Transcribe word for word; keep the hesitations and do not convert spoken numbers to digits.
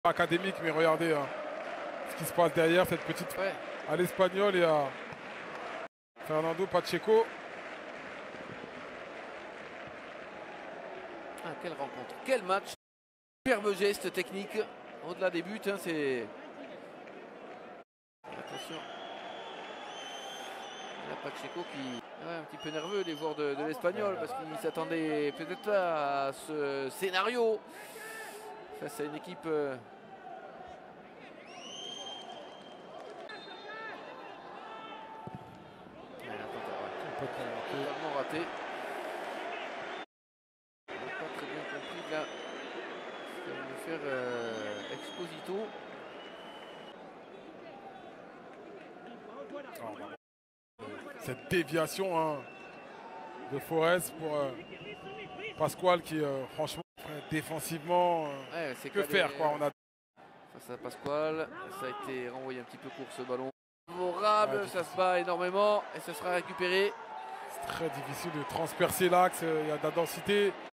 académique, mais regardez hein, ce qui se passe derrière cette petite ouais. à l'Espagnol et à Fernando Pacheco. Ah, quelle rencontre, quel match. Superbe geste technique au-delà des buts, hein, c'est... Attention. Là, Pacheco qui est ouais, un petit peu nerveux, les joueurs de, de l'Espagnol, parce qu'ils s'attendaient peut-être pas à ce scénario face à une équipe... Euh... Totalement raté. On n'a pas très bien compris là ce que veut faire euh, Exposito. Cette déviation hein, de Forest pour euh, Pascual qui euh, franchement défensivement euh, Ouais, que faire quoi. On a face à Pascual, ça a été renvoyé un petit peu court ce ballon. Favorable, ouais, ça se bat énormément et ça sera récupéré. C'est très difficile de transpercer l'axe, il y a de la densité.